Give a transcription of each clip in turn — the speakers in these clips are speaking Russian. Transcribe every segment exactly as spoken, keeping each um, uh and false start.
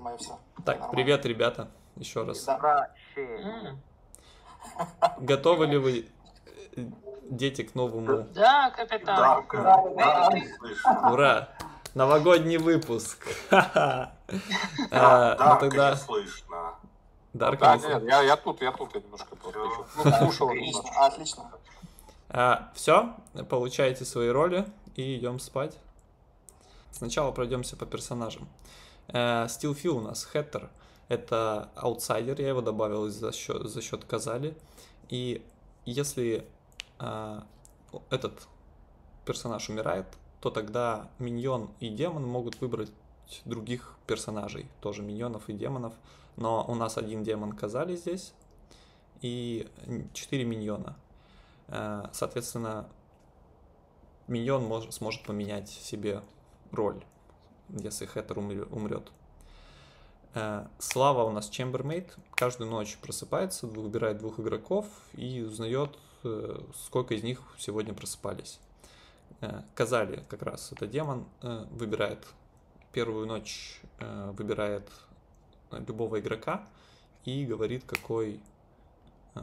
мое все. Так, Нормально. привет, ребята, еще раз. Да. М. Готовы ли вы, э, дети, к новому? Да, Да, капитан. как- да, слышно. Ура! Новогодний выпуск! Ха-ха. Да, А, Ну Дарка тогда, не слышно. Дарка, Да, не нет, слышно. я, я тут, я тут, я немножко просто Всё. еще. Ну, слушал Отлично, немножко. отлично. А, все, получаете свои роли и идем спать. Сначала пройдемся по персонажам. Э, Steel Phil у нас Хэттер. Это аутсайдер, я его добавил за счет, за счет Казали. И если а, этот персонаж умирает, то тогда миньон и демон могут выбрать других персонажей, тоже миньонов и демонов. Но у нас один демон Казали здесь и четыре миньона. Э, Соответственно, миньон мож- сможет поменять себе роль, если Хэттер умре- умрет. Э, Слава у нас Chambermaid. Каждую ночь просыпается, выбирает двух игроков и узнает, э, сколько из них сегодня просыпались. Э, Казали как раз это демон, э, выбирает первую ночь, э, выбирает любого игрока и говорит, какой, э,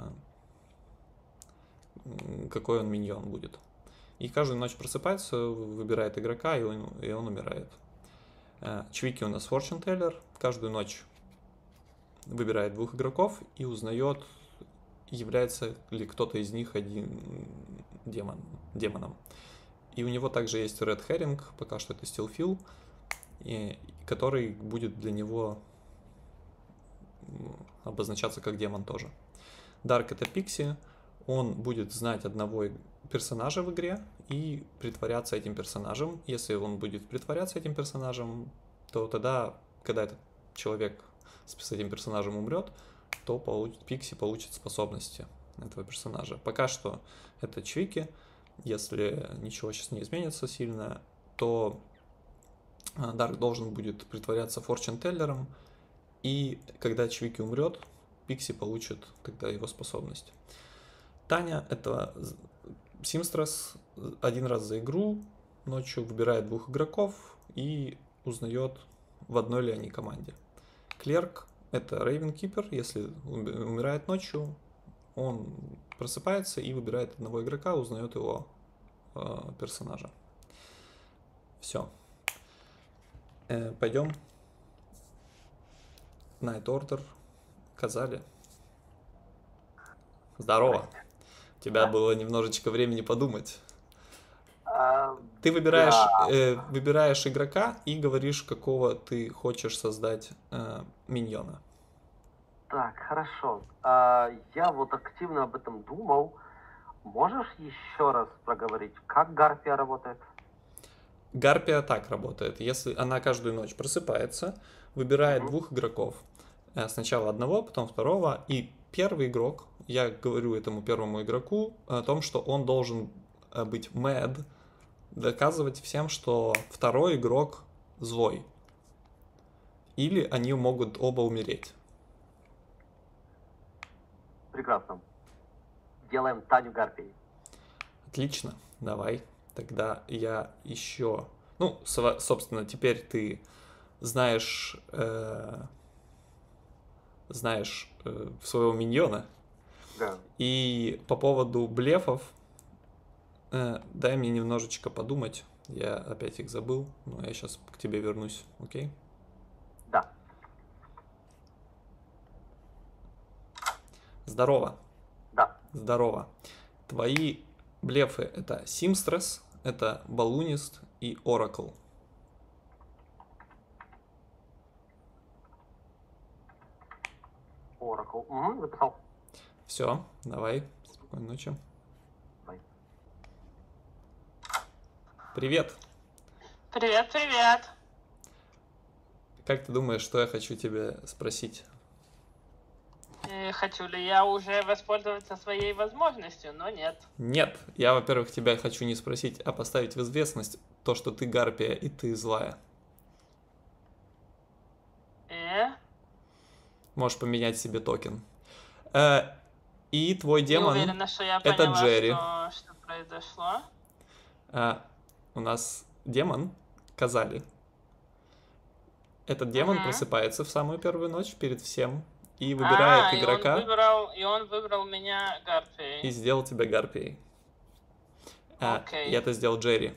м, какой он миньон будет. И каждую ночь просыпается, выбирает игрока, и он, и он умирает. Э, Чвики у нас Fortune Teller. Каждую ночь выбирает двух игроков и узнает, является ли кто-то из них один демон, демоном. И у него также есть Red Herring, пока что это Steel Phil, и- который будет для него м, обозначаться как демон тоже. Дарк это Пикси. Он будет знать одного иг- персонажа в игре и притворяться этим персонажем. Если он будет притворяться этим персонажем, то тогда, когда этот человек с, с этим персонажем умрет, то получ- Пикси получит способности этого персонажа. Пока что это Чвики. Если ничего сейчас не изменится сильно, то а, Дарк должен будет притворяться Fortune Теллером, и когда Чвики умрет, Пикси получит тогда его способность. Таня это з- Симстрес, один раз за игру ночью выбирает двух игроков и узнает, в одной ли они команде. Клерк это Рейвенкипер, если уми- умирает ночью, он просыпается и выбирает одного игрока, узнает его э, персонажа. Все. Пойдем. Night Order. Казали. Здорово. У тебя было немножечко времени подумать. А, Ты выбираешь, Да. э, выбираешь игрока и говоришь, какого ты хочешь создать э, миньона. Так, хорошо. А, Я вот активно об этом думал. Можешь еще раз проговорить, как Гарпия работает? Гарпия так работает. Если она каждую ночь просыпается, выбирает Мгм. двух игроков. Э, Сначала одного, потом второго. И первый игрок, я говорю этому первому игроку о том, что он должен э, быть mad, доказывать всем, что второй игрок злой. Или они могут оба умереть. Прекрасно. Делаем Таню Гарпией. Отлично, давай. Тогда я еще... Ну, сва- собственно, теперь ты знаешь, э, знаешь э, своего миньона. Да. И по поводу блефов, э, дай мне немножечко подумать. Я опять их забыл, но я сейчас к тебе вернусь, окей? Да. Здорово, Да. здорово. Твои блефы это Симстрес, это Балунист и Оракл. Oracle. Угу, записал. Все, давай, спокойной ночи. Бай. Привет. Привет, привет. Как ты думаешь, что я хочу тебе спросить? Э, Хочу ли я уже воспользоваться своей возможностью, но нет. Нет, я, во-первых, тебя хочу не спросить, а поставить в известность то, что ты Гарпия и ты злая. Э? Можешь поменять себе токен. Э, И твой Не демон, уверена, что я это поняла, Джерри. что, что произошло. э, у нас демон Казали. Этот демон Мгм. просыпается в самую первую ночь перед всем и выбирает А, и он игрока выбрал, и он выбрал меня и Гарпией. сделал тебя гарпией. А, Окей. и это сделал Джерри.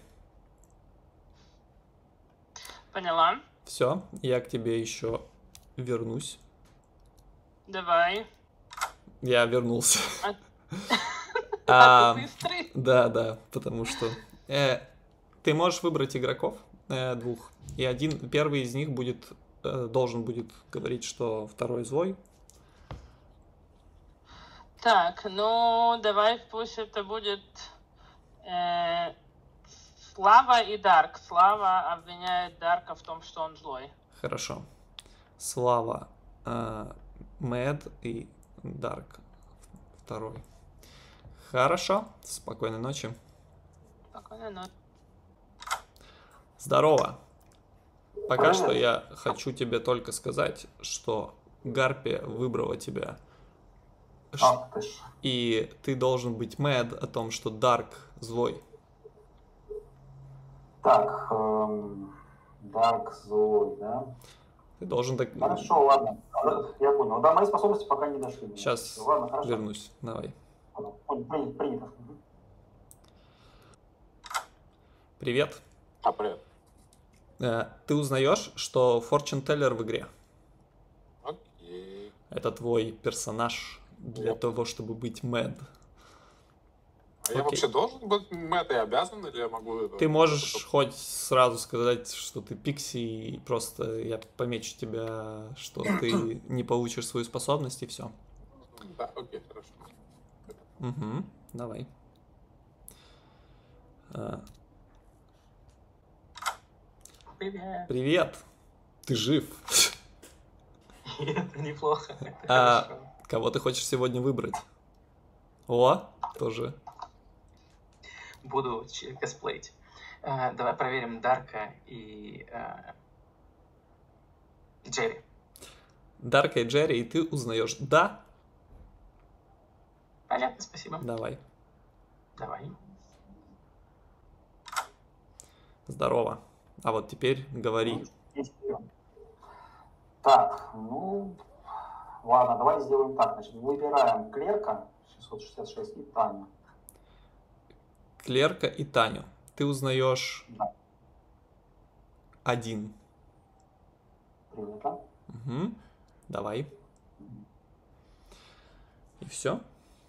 Поняла. Все, я к тебе еще вернусь. Давай. Я вернулся. А- А, А ты быстрый. Да, да, потому что э, ты можешь выбрать игроков э, двух, и один, первый из них будет э, должен будет говорить, что второй злой. Так, ну давай пусть это будет э, Слава и Дарк. Слава обвиняет Дарка в том, что он злой. Хорошо. Слава, э, Мэд и Дарк второй. Хорошо. Спокойной ночи. Спокойной ночи. Здорово. Пока что я хочу тебе только сказать, что Гарпия выбрала тебя. Ш- Ах ты ж. И ты должен быть мэд о том, что Дарк злой. Так, эм, Дарк злой, да? Ты должен так... Хорошо, ладно. Я понял. Да, мои способности пока не дошли. Сейчас Ладно, хорошо. вернусь. Давай. Понял. Принято, принято. Мгм. Привет. А, привет. Э, Ты узнаешь, что Fortune Teller в игре. Окей. Это твой персонаж для Yep. того, чтобы быть мэд. А я Окей. вообще должен быть мэд и обязан, или я могу... это- Ты можешь хоть сразу сказать, что ты пикси, и просто я помечу тебя, что ты не получишь свою способность, и все. Да, окей, хорошо. Угу, давай. А, Привет. Привет! Ты жив. Это неплохо. Это А, хорошо. Кого ты хочешь сегодня выбрать? О, тоже. Буду ч- косплеить. Э, давай проверим Дарка и э, Джерри. Дарка и Джерри, и ты узнаешь. Да? Понятно, спасибо. Давай. Давай. Здорово. А вот теперь говори. Есть прием. Так, ну, ладно, давай сделаем так. Значит, выбираем клерка шестьсот шестьдесят шесть и Таню. Клерка и Таню. Ты узнаешь Да. один. Принято. Угу. Давай. И все.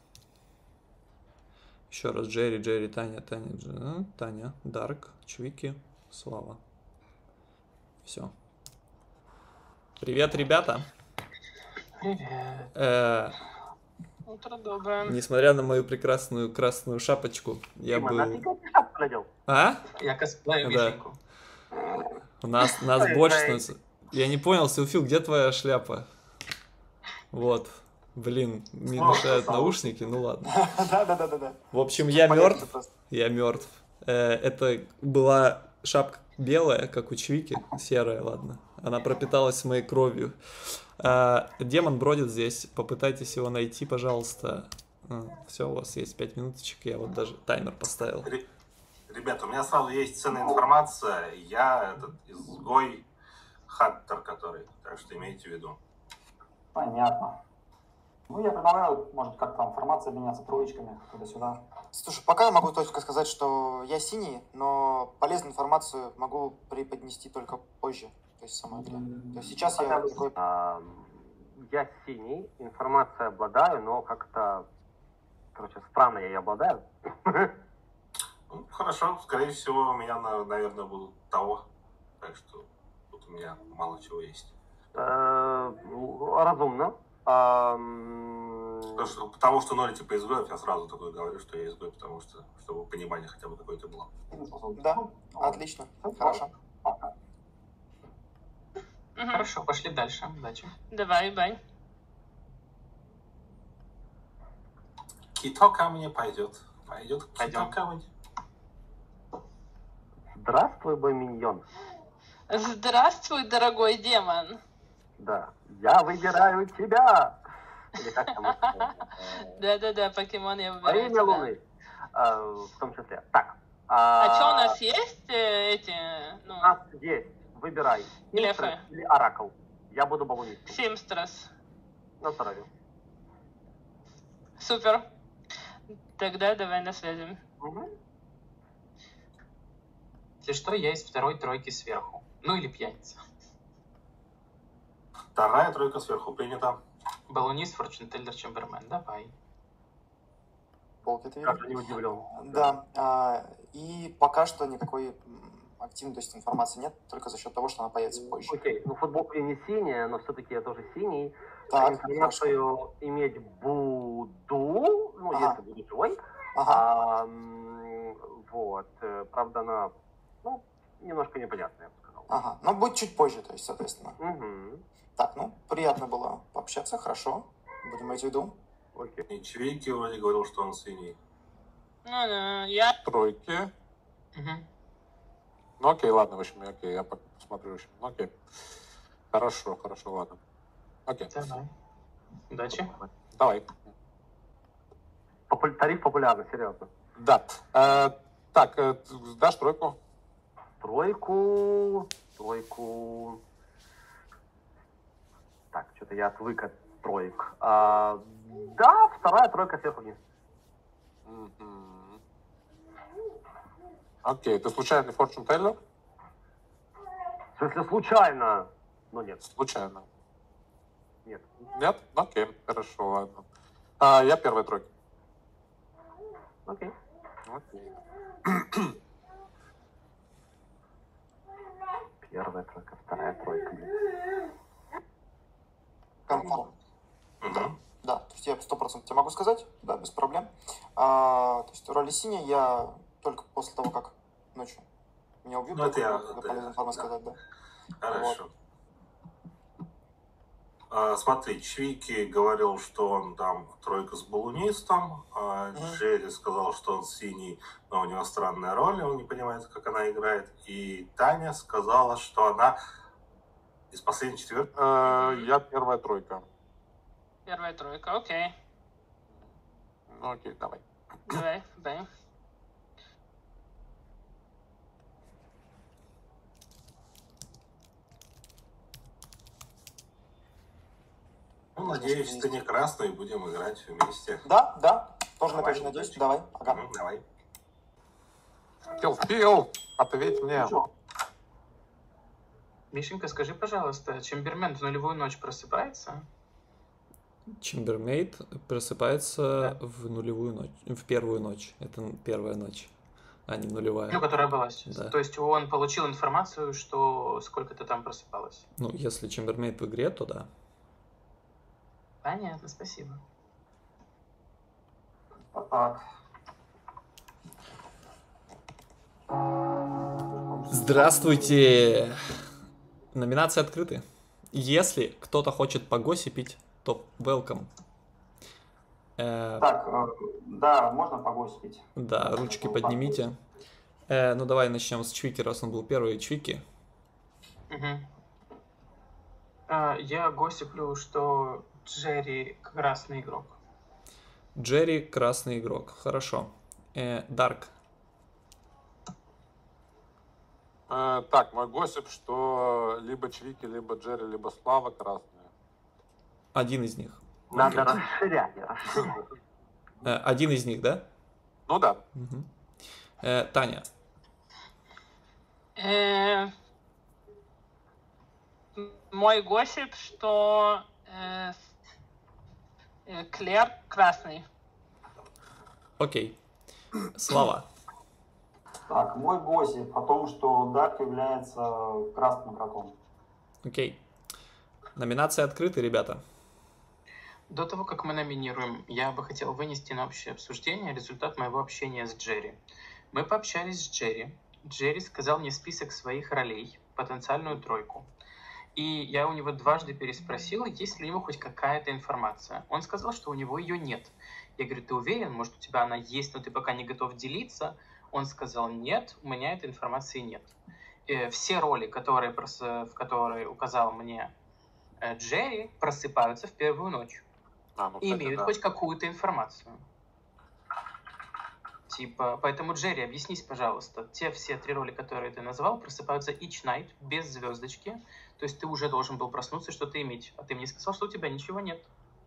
Еще раз Джерри, Джерри, Таня, Таня, Дж- Таня, Дарк, Чвики, Слава. Все. Привет, ребята. Привет. Э, Утро доброе. несмотря на мою прекрасную красную шапочку, я Дима, был... нафига ты шапку надел? А? Я косплею Да. Мишеньку. У нас, нас Ой, больше ой. становится. Я не понял, Силфил, где твоя шляпа? Вот. Блин, мне Снова мешают красава. наушники, ну ладно. Да-да-да-да. В общем, я мертв. Я мертв. Э, Это была шапка белая, как у Чвики, серая, ладно. Она пропиталась моей кровью. А, Демон бродит здесь. Попытайтесь его найти, пожалуйста. Все, у вас есть пять минуточек. Я вот даже таймер поставил. Ре- Ребята, у меня сразу есть ценная информация. Я этот изгой Хаттер, который. Так что имейте в виду. Понятно. Ну, я предлагаю, может, как там информация обменяться троечками туда-сюда. Слушай, пока я могу только сказать, что я синий, но полезную информацию могу преподнести только позже, то есть в самой игре. То есть сейчас я такой... А, я синий, информация обладаю, но как-то, короче, странно я ее обладаю. Ну, хорошо, скорее всего, у меня, на- наверное, будут того. Так что тут у меня мало чего есть. Э, Разумно. Ам, Потому что, потому что ноль типа изгоев, я сразу такой говорю, что я изгой, потому что, чтобы понимание хотя бы какое-то было. Да, отлично, хорошо. Мгм. Хорошо, пошли дальше. Удачи. Давай, бай. Кито ко мне пойдет. Пойдет кито Пойдем. ко мне. Здравствуй, мой миньон. Здравствуй, дорогой демон. Да, я выбираю тебя. Или как там? это? Да-да-да, покемон я Во выбираю имя тебя. Луны. А, В том числе. Так. А что, у нас есть э, эти, ну, У нас есть Выбирай. Блефы. Симстрес или Оракл. Я буду баллонистом. Симстрес. На здоровье. Супер. Тогда давай на связи. Угу. Если что, я из второй тройки сверху. Ну или пьяница. Вторая тройка сверху принята. Баллонист, форчунтеллер, чембермен. Давай. Полки ты Даже не удивлен. Да. а, И пока что никакой м, активной, то есть, информации нет, только за счет того, что она появится позже. Окей, ну футболка не синяя, но все-таки я тоже синий. Так, Информацию иметь буду, ну, Ага. если буду живой. Ага. А, м, вот, э, правда, она, ну, немножко непонятная, я бы сказал. Ага. Но будет чуть позже, то есть, соответственно. Угу. Так, ну, приятно было пообщаться, хорошо. Будем иметь в виду. Окей. И Чвейки вроде говорил, что он синий. Ну, да, я... Тройки. Мгм. Ну окей, ладно, в общем, окей, я посмотрю еще. Ну окей. Хорошо, хорошо, ладно. Окей, Давай. Удачи. давай. Попу- Тариф популярный, серьезно. Да. Э, так, э, т- дашь тройку? Тройку, тройку. Так, что-то я отвык от троек. А, да, вторая тройка сверху вниз. Мгм. Окей, ты случайный форчун теллер? В смысле, случайно, но нет, Случайно. нет. Нет? Окей, хорошо, ладно. А, я первая тройка. Окей. Окей. Первая тройка, вторая тройка. Конформ. Угу. Да, то есть я сто процентов тебе могу сказать, да, без проблем. А, то есть роли синий я только после того, как ночью меня убьют, Ну, это я- только это полезно я, информацию да. сказать, да. Хорошо. А, смотри, Чвики говорил, что он там тройка с балунистом, а Мгм. Джерри сказал, что он синий, но у него странная роль, он не понимает, как она играет. И Таня сказала, что она из последней четверки. Э, я первая тройка. Первая тройка, окей. Ну окей, давай. Давай, давай. Ну, надеюсь, ты не красный, и будем играть вместе. Да, да, тоже на Давай, это надеюсь. удачи. Давай, ага. Мгм, давай. Фил, Фил, ответь мне. Ну чё? Мишенька, скажи, пожалуйста, Чембермен в нулевую ночь просыпается? Чембермейт просыпается в нулевую ночь, в первую ночь. Это первая ночь, а не нулевая. Ну, которая была сейчас. Да. То есть он получил информацию, что сколько-то там просыпалось. Ну, если Чембермейт в игре, то да. Понятно, спасибо. Так. Здравствуйте! Номинации открыты. Если кто-то хочет погосипить, то welcome. Э, Так, э, да, можно погостить. да, ручки поднимите. Э, ну, давай начнем с Чвики, раз он был первый. Чвики. Мгм. А, я госиплю, что Джерри красный игрок. Джерри, красный игрок. Хорошо. Э, Дарк. Э, так, мой госсип, что либо Чвики, либо Джерри, либо Слава красные. Один из них. Надо расширять, расширять. Э, один из них, да? Ну да. Мгм. Э, Таня. Э, Мой госип, что э, э, Клер красный. Окей. Слава. Так, мой госип о том, что Дарк является красным игроком. Окей. Номинации открыты, ребята. До того, как мы номинируем, я бы хотел вынести на общее обсуждение результат моего общения с Джерри. Мы пообщались с Джерри. Джерри сказал мне список своих ролей, потенциальную тройку. И я у него дважды переспросил, есть ли у него хоть какая-то информация. Он сказал, что у него ее нет. Я говорю, ты уверен? Может, у тебя она есть, но ты пока не готов делиться? Он сказал, нет, у меня этой информации нет. Э, Все роли, которые, прос- в которые указал мне э, Джерри, просыпаются в первую ночь А, ну, и кстати, имеют да. хоть какую-то информацию. Типа, поэтому, Джерри, объяснись, пожалуйста, те все три роли, которые ты назвал, просыпаются each night, без звездочки. То есть ты уже должен был проснуться и что-то иметь. А ты мне сказал, что у тебя ничего нет.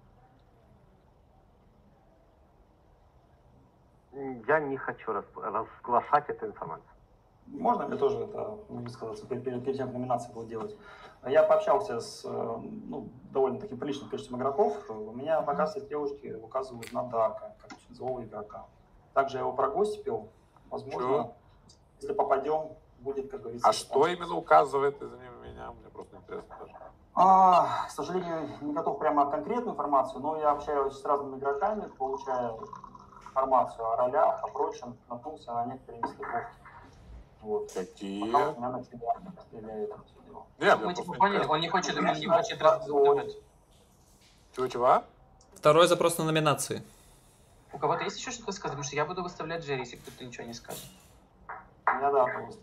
Я не хочу рас- разглашать эту информацию. Можно мне тоже это высказаться перед, перед, перед тем, как номинация будет делать? Я пообщался с ну, довольно-таки приличным количеством игроков. У меня пока все стрелочки указывают на Дарка, как злого игрока. Также я его прогостипил. Возможно, Чего? если попадем, будет, как говорится... А что именно указывает, извини меня, мне просто интересно даже. А, к сожалению, не готов прямо конкретную информацию, но я общаюсь с разными игроками, получаю информацию о ролях, о прочем, наткнулся на некоторые нестыковки. Вот. Какие? Пока у меня на тебя стреляет это все дело. Нет, Мы мне типа просто поняли, интересно. он не хочет, он не хочет раздавать. Чего-чего? Второй запрос на номинации. У кого-то есть еще что-то сказать? Потому что я буду выставлять Джерри, если кто-то ничего не скажет. Я да, просто.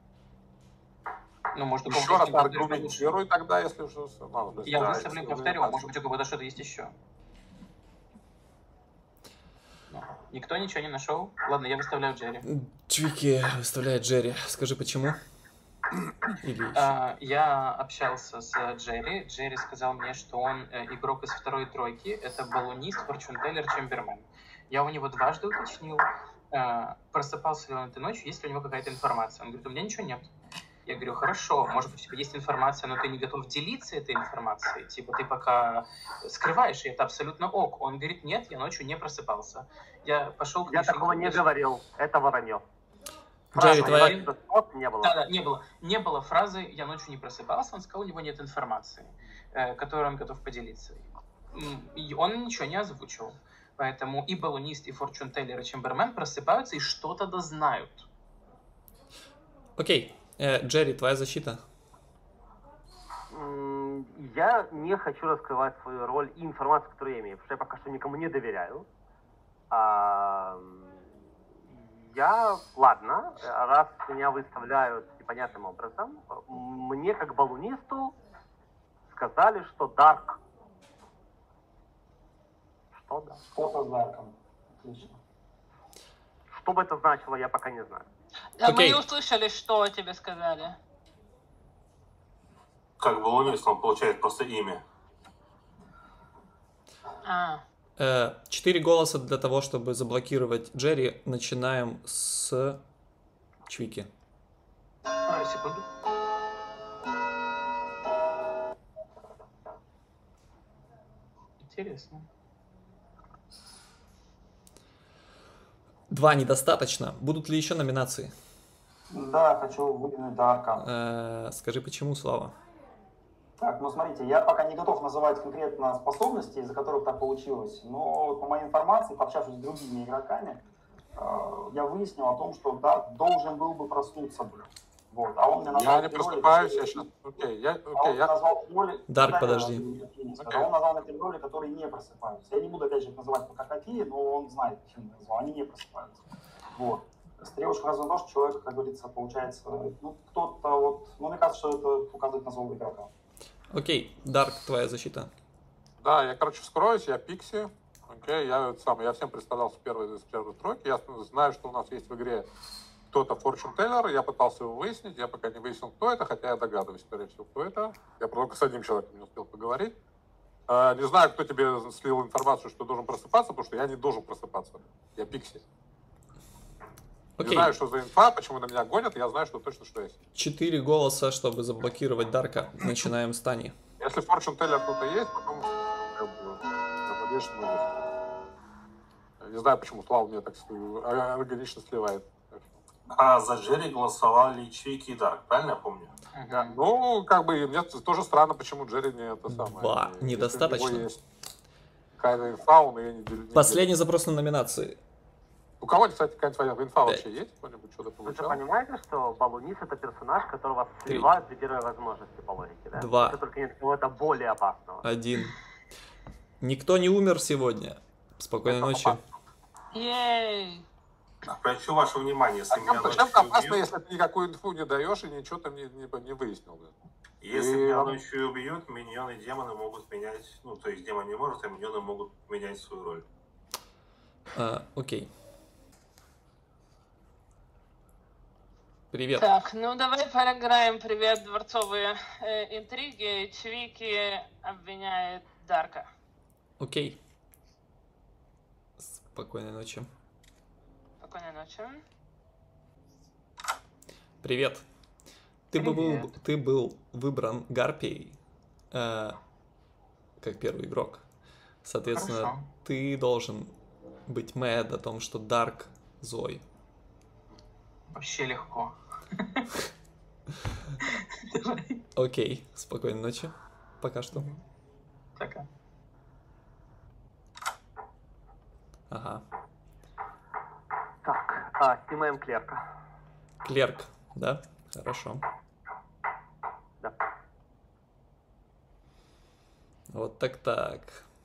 Ну, может, у Еще кого-то раз есть какой-то лучше. аргументируй тогда, если уже... Ладно, то есть, Я да, выставлю, если повторю, вы- может быть, у кого-то что-то есть еще. Ну, никто ничего не нашел? Ладно, я выставляю Джерри. Чвики выставляет Джерри. Скажи, почему? Или... А, я общался с Джерри. Джерри сказал мне, что он э, игрок из второй тройки. Это баллонист, форчунтеллер, чембермен. Я у него дважды уточнил, э, просыпался ли он этой ночью, есть ли у него какая-то информация. Он говорит, у меня ничего нет. Я говорю, хорошо, может быть, у тебя есть информация, но ты не готов делиться этой информацией. Типа ты пока скрываешь, и это абсолютно ок. Он говорит, нет, я ночью не просыпался. Я пошел к Я Мишель такого не Гудеш. говорил. Это воронье. Джерри, Фраза твоя- «я просыпался» не было. Да, да, не было. Не было фразы «я ночью не просыпался», он сказал, у него нет информации, э, которой он готов поделиться. М, И он ничего не озвучил. Поэтому и баллонист, и форчунтеллер, и чембермен просыпаются и что-то дознают. Окей. Э, Джерри, твоя защита. М, Я не хочу раскрывать свою роль и информацию, которую я имею, потому что я пока что никому не доверяю. А, Я, ладно, раз меня выставляют непонятным образом, мне как баллонисту сказали, что Дарк. Что да? Что-то с Дарком. Отлично. Что бы это значило, я пока не знаю. А мы Окей. не услышали, что тебе сказали. Как баллонист, он получает просто имя. А, Э, Четыре голоса для того, чтобы заблокировать Джерри. Начинаем с Чвики. А, секунду. Интересно. Два недостаточно. Будут ли еще номинации? Да, хочу выдвинуть Дарка. Э, Скажи, почему, Слава? Так, ну смотрите, я пока не готов называть конкретно способности, из-за которых так получилось, но по моей информации, пообщавшись с другими игроками, э, я выяснил о том, что Дарк должен был бы проснуться бы. Вот, а он мне назвал Я не три роли, просыпаюсь, я которые- сейчас... Окей, я... А Окей, он я... назвал три роли- Дарк, Да, подожди. я- я не скажу. Окей. Он назвал на три роли, которые не просыпаются. Я не буду опять же их называть пока какие, но он знает, почему я назвал. Они не просыпаются. Вот. Стрелочка указывает на то, что человек, как говорится, получается, ну, кто-то вот, ну, мне кажется, что это указывает на злого игрока. Окей, Дарк, твоя защита. Да, я, короче, вскроюсь, я Пикси. Окей, я, это самое, я всем представлялся в первой, из первой тройки. Я знаю, что у нас есть в игре кто-то Fortune Teller. Я пытался его выяснить. Я пока не выяснил, кто это, хотя я догадываюсь, скорее всего, кто это. Я только с одним человеком не успел поговорить. Э, Не знаю, кто тебе слил информацию, что должен просыпаться, потому что я не должен просыпаться. Я Пикси. Не Окей, знаю, что за инфа, почему на меня гонят, я знаю, что точно что есть. четыре голоса, чтобы заблокировать Дарка. Начинаем с Тани. Если Fortune Teller кто-то есть, потом как бы, я надеюсь, что будет. Не знаю, почему Слава мне так слю- а- органично сливает. А за Джерри голосовали Чвики и Дарк, правильно я помню? Да. Ну, как бы, мне тоже странно, почему Джерри не это самое. Два. Если Недостаточно. у него есть какая-то инфа, он ее не делит. Последний запрос на номинации. У кого-нибудь, кстати, какая-нибудь инфа Пять. вообще есть? Кто-нибудь что-то Вы же получал? понимаете, что баллонист это персонаж, которого Три. сливают при первой возможности по логике, да? Два. Если только нет кого-то более опасного. Один. Никто не умер сегодня. Спокойной ночи. ей. Обращу ваше внимание, если меня Чем, чем ночью опасно, убьют, если ты никакую инфу не даешь и ничего там не, не, не выяснил? Да? если И меня он- ночью убьют, миньоны и демоны могут менять, ну, то есть демон не может, а миньоны могут менять свою роль. А, окей. Привет. Так, ну давай поиграем. Привет, дворцовые э, интриги. Чвики обвиняет Дарка. Окей. Спокойной ночи. Спокойной ночи. Привет. Ты, бы был, Привет. ты был выбран Гарпией э, как первый игрок. Соответственно, Хорошо. ты должен быть мэд о том, что Дарк злой. Вообще легко. Окей. Спокойной ночи. Пока что. Пока. Ага. Так, а, снимаем клерка. Клерк, да? Хорошо. Да. Вот так-так.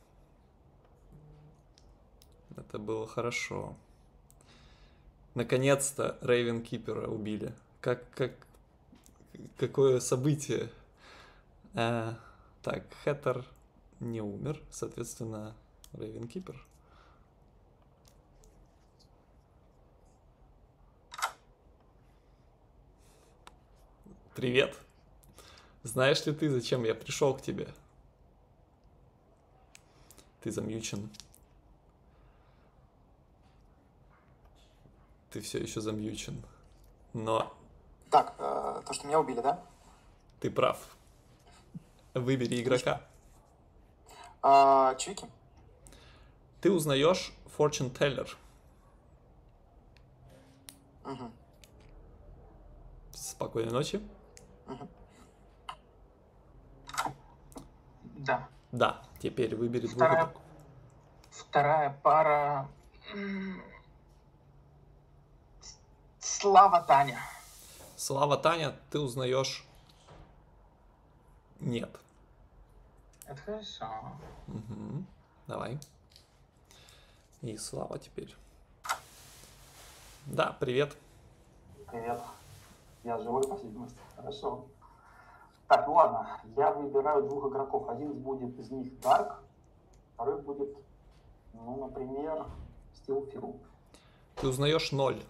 Это было хорошо. Наконец-то Рейвен Кипера убили. Как, как, какое событие. А, так, Хэттер не умер, соответственно, Рейвен Кипер. Привет. Знаешь ли ты, зачем я пришел к тебе? Ты замьючен. Ты все еще замьючен. Но Так, э, то, что меня убили, да? ты прав. Выбери игрока. А, Чвики? Ты узнаешь Fortune Teller. Угу. Спокойной ночи. Угу. Да. Да, теперь выбери двух Вторая, игроков. вторая пара... м, Слава Таня. Слава Таня, ты узнаешь... Нет. Это хорошо. Угу. Давай. И Слава теперь. Да, привет. Привет. Я живой, по всей видимости. Хорошо. Так, ну ладно. Я выбираю двух игроков. Один будет из них Дарк, второй будет, ну, например, Steel Fuel. Ты узнаешь ноль.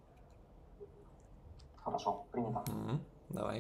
Хорошо, принято. Угу. Давай.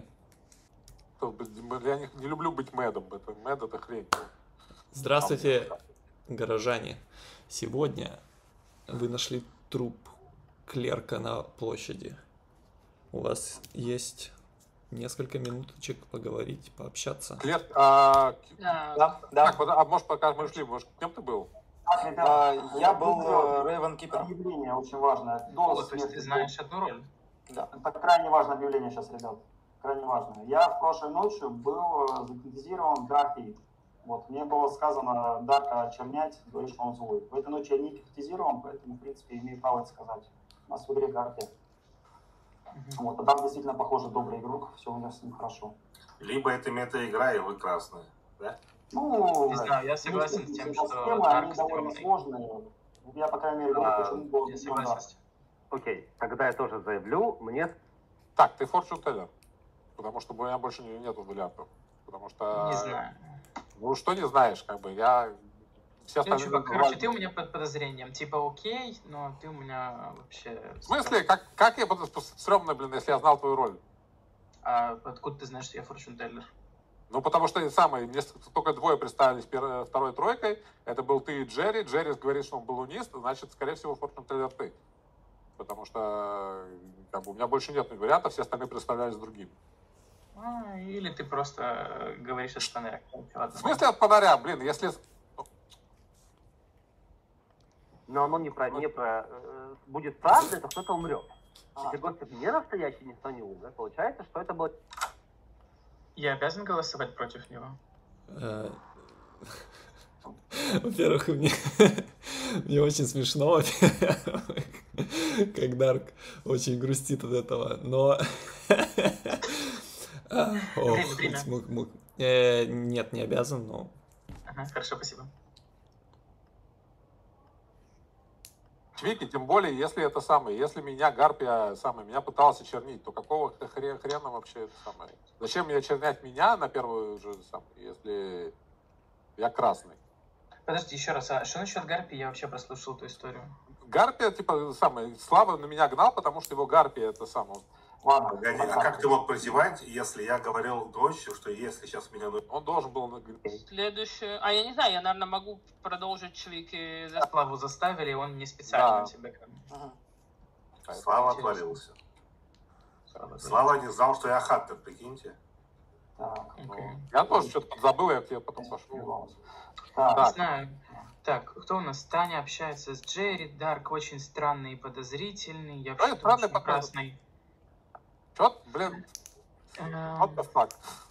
Я не, не люблю быть мэдом. Это, мэд это хрень. Здравствуйте, горожане. Сегодня вы нашли труп клерка на площади. У вас есть несколько минуточек поговорить, пообщаться. Клер, а, Да. Да, да. так, вот, а может, пока мы шли, может, кем ты был? Так, ребят, А, я был выбрал Рейвен Кипер. объявление очень важное. До О, то есть смерти. ты знаешь одну роль? Да. Это крайне важное объявление сейчас, ребят. Крайне важное. Я в прошлой ночью был э, загипнотизирован Гарпией. Вот, мне было сказано Дарка очернять, говорит, что он злой. В этой ночи я не гипнотизирован, поэтому, в принципе, имею право это сказать. У нас в игре Гарпия. Вот, а там действительно, похоже, добрый игрок, все у нас с ним хорошо. Либо это мета-игра, и вы красные, да? Ну, Не знаю, я согласен с тем, что схемы, Дарк они довольно стрёмный. сложные. Я, по крайней мере, говорю, А, почему был Я выбран согласен Дарк. с тем. Окей, тогда я тоже заявлю. Мне Так, ты Fortune Teller. Потому что у меня больше не- нету вариантов. Потому что... Не знаю. Ну, что не знаешь, как бы, я... Все Ну, остальные... чувак, короче, ты у меня под подозрением. Типа, окей, но ты у меня вообще... В смысле, как, как я буду стрёмно, блин, если я знал твою роль? А откуда ты знаешь, что я Fortune Teller? Ну, потому что самое, мне только двое представились пер- второй тройкой. Это был ты и Джерри. Джерри говорит, что он балунист, значит, скорее всего, Fortune Teller ты. Потому что как бы, у меня больше нет вариантов, все остальные представлялись другим. А, или ты просто э, говоришь от фонаря. Ладно. В смысле от фонаря, блин, если... Но оно не про, не про э, будет правда, то кто-то умрет. А. Если гость не настоящий, никто не умер. Получается, что это было... Я обязан голосовать против него? Э, Во-первых, мне, мне очень смешно, как Дарк очень грустит от этого, но... А, ох, Время, время. мук- мук. Э, Нет, не обязан, но... Ага, хорошо, спасибо. Чвики, тем более, если это самое, если меня Гарпия самое, меня пыталась очернить, то какого хрена, хрена вообще это самое? Зачем мне очернять меня на первую же самое, если я красный? Подожди, еще раз, а что насчет Гарпи? Я вообще прослушал эту историю. Гарпия, типа, самое, Слава на меня гнал, потому что его Гарпия это самое. Ладно. Погоди, а как ты мог прозевать, если я говорил дочь, что если сейчас меня... Он должен был... Следующее... А я не знаю, я, наверное, могу продолжить Чвики. За Славу заставили, он не специально Да. тебе... Ага. Слава Интересно. отвалился. Слава Слава не знал, что я хаттер, прикиньте. Так, Окей. Я тоже что-то подзабыл, я к тебе потом пошел. так, Не знаю. Так, кто у нас? Таня общается с Джерри, Дарк очень странный и подозрительный. Я Ой, вообще странный, думаю, что он подозрительный. красный. Чё, блин, Эм, what the fuck?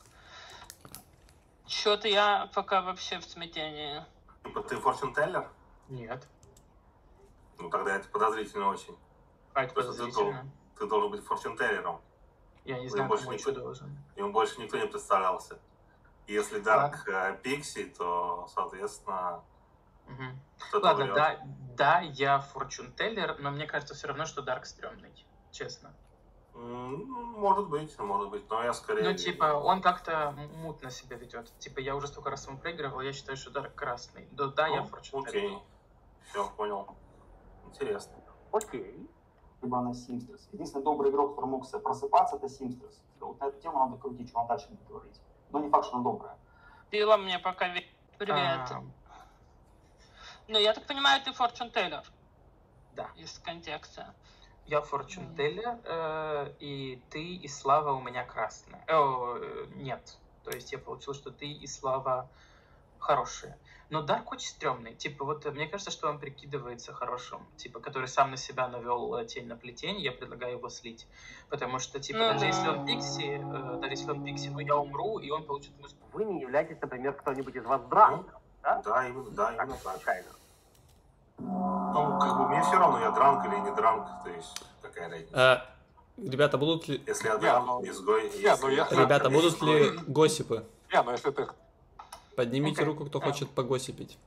Что-то я пока вообще в смятении. Типа ты форчун-теллер? Нет. Ну тогда это подозрительно очень. А это Просто ты, дол- подозрительно. ты должен быть форчун-теллером. Я не Вы знаю, больше кому не что кто- должен. Ему больше никто не представлялся. Если Дарк э, Пикси, то, соответственно, Мгм. кто-то Ладно, врет. да, да, я форчун-теллер, но мне кажется все равно, что Дарк стрёмный. Честно. М, Может быть, может быть, но я скорее... Ну, типа, он как-то м- мутно себя ведет. Типа, я уже столько раз ему проигрывал, я считаю, что Дарк красный. Да, да, я Ну, форчун-теллер. окей. Все, понял. Интересно. Окей. либо она Симстерс. Единственный добрый игрок, который мог себе просыпаться, это Симстерс. Вот на эту тему надо крутить, что она дальше будет говорить. Но не факт, что она добрая. Пила мне пока... ве- Привет. А, Ну, я так понимаю, ты Fortune Teller. Да. Из контекста. Я форчун-теллер, э, и ты и Слава у меня красная. О, э, нет. То есть я получил, что ты и Слава хорошие. Но Дарк очень стрёмный. Типа, вот э, мне кажется, что он прикидывается хорошим. Типа, который сам на себя навел э, тень на плетень, я предлагаю его слить. Потому что, типа, Ну даже да. если он пикси, э, даже если он пикси, ну я умру, и он получит мой Вы не являетесь, например, кто-нибудь из вас дранк, да? Да, именно, да, Так, именно так. случайно. Ну, как бы мне все равно, я дранк или не дранк, то есть такая разница. А, ребята, будут ли... Если я Не, дранк, ну, изгой, не, если ну, я- Ребята, дранк, будут изгой. ли госипы? Не, ну если ты... Поднимите Окей. руку, кто Да. хочет погосипить.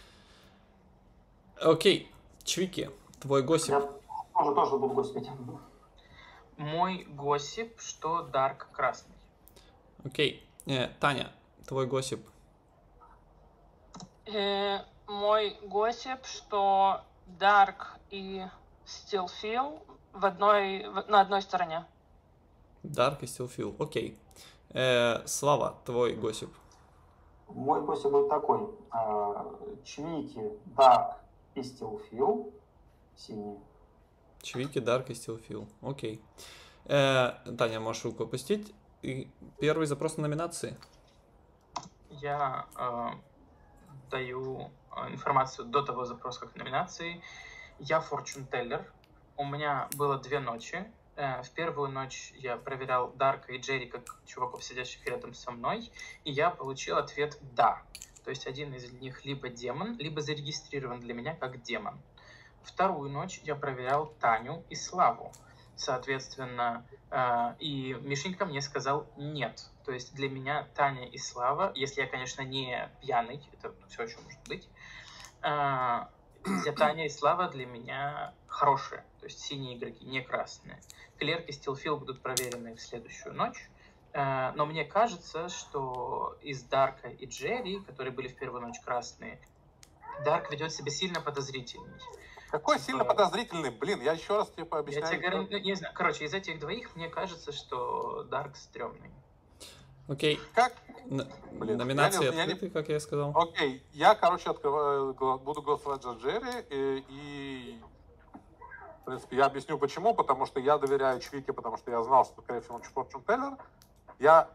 Окей, Чвики, твой госип. Я тоже, тоже буду гостить. Мой госип, что Дарк красный. Окей, Э, Таня, твой госип. Э, мой госип, что Дарк и Стилфил в одной, в- на одной стороне. Дарк и Стилфил. Окей. Э, Слава, твой госип. Мой гостик будет такой. а, Чвики, Дарк и Стилфил. Синий. Чвики, Дарк и Стилфил. Окей. Э, Таня, можешь руку опустить. И первый запрос на номинации. Я э, даю э, информацию до того запроса, как номинации. Я Fortune Teller. У меня было две ночи. Э, в первую ночь я проверял Дарка и Джерри как чуваков, сидящих рядом со мной, и я получил ответ «да». То есть один из них либо демон, либо зарегистрирован для меня как демон. Вторую ночь я проверял Таню и Славу. Соответственно, э, и Мишенька мне сказал «нет». То есть для меня Таня и Слава, если я, конечно, не пьяный, это все еще может быть, э, для Таня и Слава для меня хорошие, то есть синие игроки, не красные. Клерк и Стилфил будут проверены в следующую ночь. Э, но мне кажется, что из Дарка и Джерри, которые были в первую ночь красные, Дарк ведет себя сильно подозрительней. Какой Типа- сильно подозрительный, блин, я еще раз тебе Я пообъясняю. тебе говорю, ну, не знаю, короче, из этих двоих мне кажется, что Дарк стрёмный. Окей. Как? Н- Блин, Номинации я не- я не- открыты, как я сказал. Окей, я, короче, открываю, гла- буду голосовать за Джерри, и, и, в принципе, я объясню почему, потому что я доверяю Чвике, потому что я знал, что, скорее всего, он Fortune Teller. Я,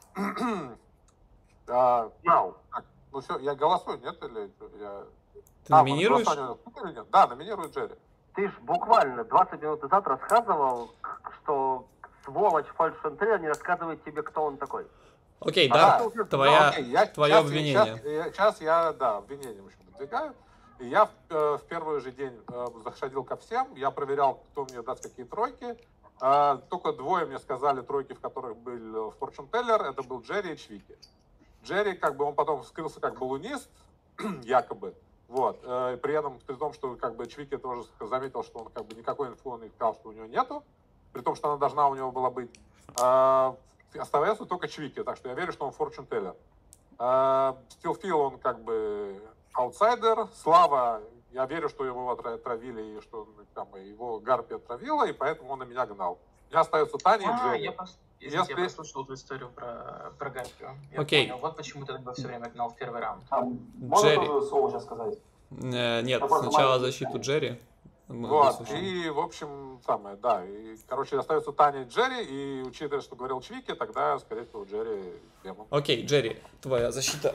а, Знал. так, ну все, я голосую, нет, или я... Ты А, номинируешь? голосование или нет? Да, номинирую Джерри. Ты ж буквально двадцать минут назад рассказывал, что сволочь фальшентейлер не рассказывает тебе, кто он такой. Окей, Ага. да, твоя, Окей, я- твое щас- обвинение. Сейчас, я- сейчас я, да, обвинение, в общем, выдвигаю. И я в, э, в первый же день э, заходил ко всем, я проверял, кто мне даст какие тройки. Э, только двое мне сказали тройки, в которых был Fortune Teller, это был Джерри и Чвики. Джерри, как бы, он потом вскрылся как балунист, якобы. Вот. Э, при этом, при том, что как бы Чвики тоже заметил, что он как бы никакой инфы он и сказал, что у него нету, при том, что она должна у него была быть. Э, Оставается только Чвики, так что я верю, что он Fortune Teller. Стилфил, он как бы аутсайдер. Слава, я верю, что его отра- отравили, и что там, его Гарпи отравила, и поэтому он на меня гнал. У меня остается Таня и А, Джерри. я, пос... Извините, я Если- послушал эту историю про, про Гарпию. Я Окей. понял. Вот почему ты тогда все время гнал в первый раунд. А, можно Джерри. тоже слово сейчас сказать? Э, Нет, Я просто сначала маленький. защиту Джерри. Мы Вот, дослушаем. и, в общем, самое, да. И, короче, остается Таня и Джерри, и, учитывая, что говорил Чвики, тогда, скорее всего, Джерри демон. Окей, Джерри, твоя защита.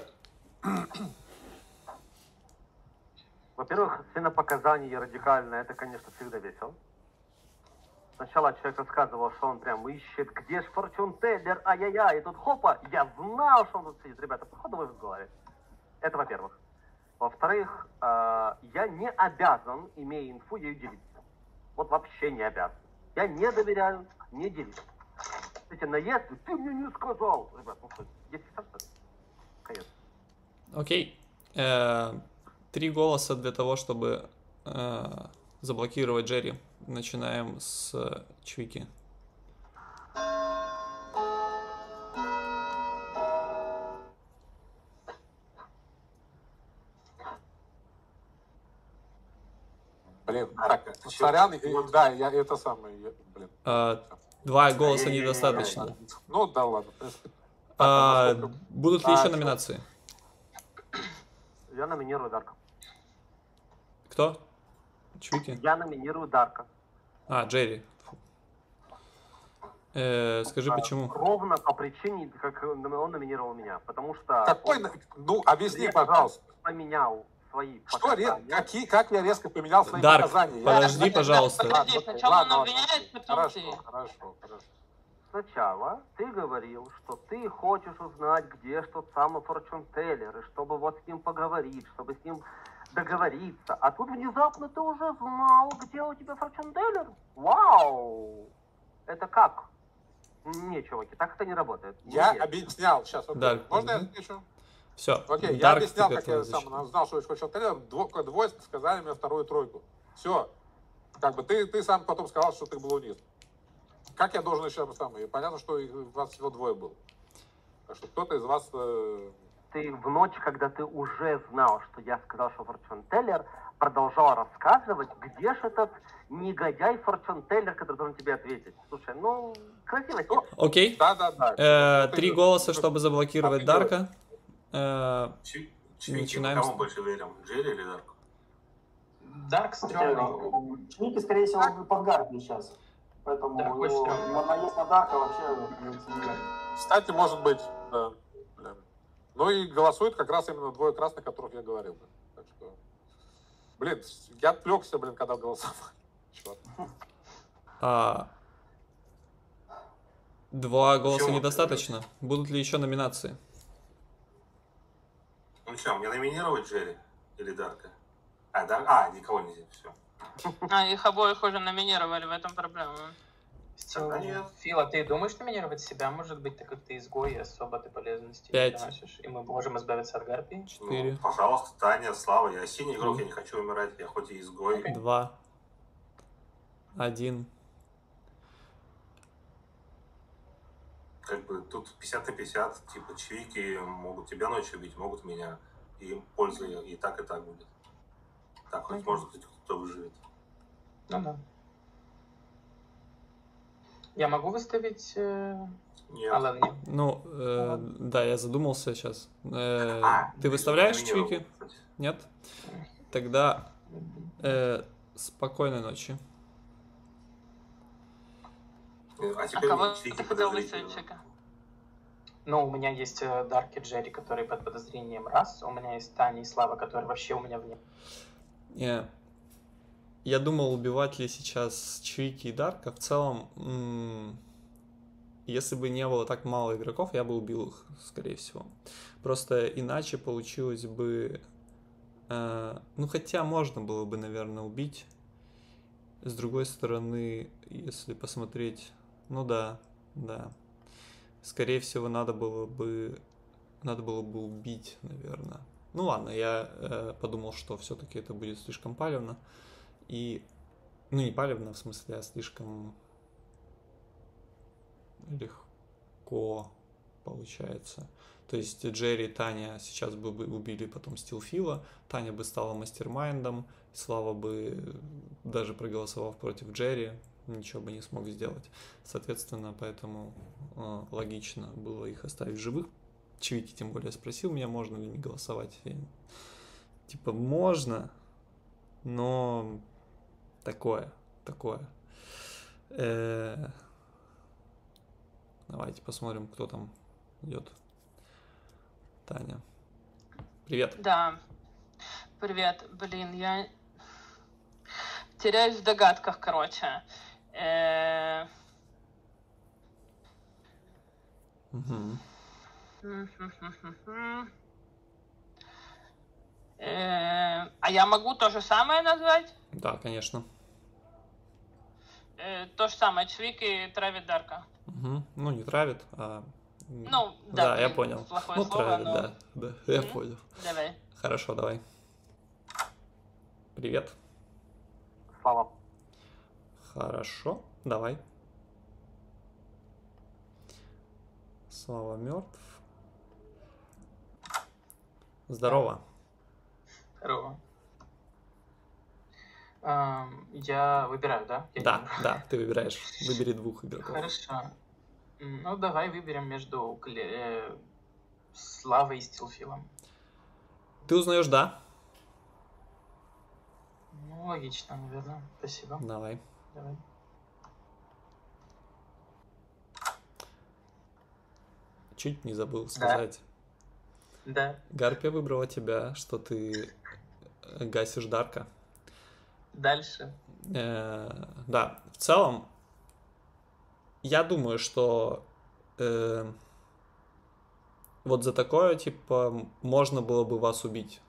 Во-первых, сценопоказание радикальное, это, конечно, всегда весело. Сначала человек рассказывал, что он прям ищет, где ж Fortune Teller, ай-яй-яй, и тут хопа, я знал, что он тут сидит. Ребята, походу вы в голове. Это во-первых. Во-вторых, э, я не обязан, имея инфу, ею делиться. Вот вообще не обязан. Я не доверяю, не делюсь. Эти наезды, ты мне не сказал. Ребят, ну что, есть что ли? Конец. Окей. Э, Три голоса для того, чтобы э, заблокировать Джерри. Начинаем с э, Чвики. Блин, А, так, это сорян, чё? и- Вот. да, я это самое, я- блин. Э, Два голоса Ай-яй-яй-яй-яй. недостаточно. Ну, да ладно, в принципе. Так, А, а насколько- Будут ли А, еще чё? номинации? Я номинирую Дарка. Кто? Чвики? Я номинирую Дарка. А, Джерри. Фу. Э, скажи, А, почему? Ровно по причине, как он номинировал меня. Потому что Какой, он на- ну, объясни, резко пожалуйста. поменял свои Что, ре- показания. какие, как я резко поменял свои Дарк, показания? Я- подожди, я- пожалуйста. Подожди, Ладно, сначала ладно, он ладно. обвиняет, потом Хорошо, ты. хорошо, хорошо. Сначала ты говорил, что ты хочешь узнать, где что самый Fortune Teller, и чтобы вот с ним поговорить, чтобы с ним договориться. А тут внезапно ты уже знал, где у тебя Fortune Teller. Вау! Это как? Не, чуваки, так это не работает. Не Я верю. объяснял, сейчас, окей. Дарк, Можно я мгм. отвечу? Все. Окей, я объяснял, как я сам знал, что очень Тейлор, дво- двое сказали мне вторую тройку. Все. Как бы ты, ты сам потом сказал, что ты блудист. Как я должен еще раз самое? Понятно, что их- у вас всего двое было. Так что кто-то из вас... э, Ты в ночь, когда ты уже знал, что я сказал, что Fortune Teller, продолжал рассказывать, где же этот негодяй Fortune Teller, который должен тебе ответить. Слушай, ну, красиво. Ну, Окей. Да-да-да. Э, Ты- Три голоса, ты- чтобы заблокировать ты Дарка. Э, Чи- Чвики, Начинаем мы с- кому больше верим? Джерри или Дарку? Дарк стрёмный. Чники, скорее всего, под Гарпи сейчас. Поэтому Да, его, очень стрёмно. его наезд на Дарка вообще не. Кстати, может быть, да. Блин. Ну и голосует как раз именно двое красных, о которых я говорил. да. Так что... Блин, я отвлекся, блин, когда голосовал. Чёрт. а, Два голоса Почему? недостаточно. Будут ли еще номинации? Ну что, мне номинировать Джерри или Дарка? А, да, а, никого нельзя, все. А, их обоих уже номинировали, в этом проблема. Тогда нет. Фила, ты думаешь номинировать себя? Может быть, так как ты изгой, и особо ты полезности Пять. не приносишь, и мы можем избавиться от Гарпии? Четыре. Ну, пожалуйста, Таня, Слава, я синий игрок, я не хочу умирать, я хоть и изгой. Два. Один. Как бы тут пятьдесят на пятьдесят, типа чвики могут тебя ночью убить, могут меня. И им польза и так, и так будет. Так хоть может быть кто-то выживет. Ну да. Я могу выставить... э, Нет. А, ладно, нет. Ну, э, да, я задумался сейчас. Э, А, ты выставляешь номинировал, Чвики? кстати. Нет? Тогда э, спокойной ночи. А А теперь кого мне ты чвики хотел подозрительно. выставить, Чика? Ну, у меня есть э, Дарк и Джерри, которые под подозрением раз. У меня есть Таня и Слава, которые вообще у меня вне. Не. Я думал, убивать ли сейчас Чвики и Дарка. В целом, м, если бы не было так мало игроков, я бы убил их, скорее всего. Просто иначе получилось бы... э, ну, хотя можно было бы, наверное, убить. С другой стороны, если посмотреть... Ну да, да. Скорее всего, надо было бы... Надо было бы убить, наверное. Ну ладно, я э, подумал, что все-таки это будет слишком палевно. И, ну не палевно в смысле, а слишком легко получается. То есть Джерри и Таня сейчас бы убили потом Стилфила, Таня бы стала мастермайндом, Слава бы, даже проголосовав против Джерри, ничего бы не смог сделать. Соответственно, поэтому э, логично было их оставить живых. Чвики тем более спросил меня, можно ли не голосовать. Я, типа, можно, но такое, такое. Э, давайте посмотрим, кто там идет. Таня. Привет. Да, привет. Блин, я теряюсь в догадках, короче. Э, Угу. э, А я могу то же самое назвать? Да, конечно. Э, То же самое, Чвики травит Дарка. Угу. Ну, не травит, а... Ну, да, да, я блин, понял. плохое Ну, слово, травит, но- да, да, я Мгм. понял. Давай. Хорошо, давай. Привет. Слава. Хорошо, давай. Слава мертв. Здорово. Здорово. Ам, Я выбираю, да? Я не Да, выбираю. да, ты выбираешь. Выбери двух игроков. Хорошо. М, Ну, давай выберем между Кле- э, Славой и Стилфилом. Ты узнаешь, да? Ну, логично, наверное. Спасибо. Давай. Давай. Чуть не забыл сказать. Да, Гарпия выбрала тебя, что ты э, гасишь Дарка. дальше. Э, да, в целом, я думаю, что э, вот за такое, типа, можно было бы вас убить.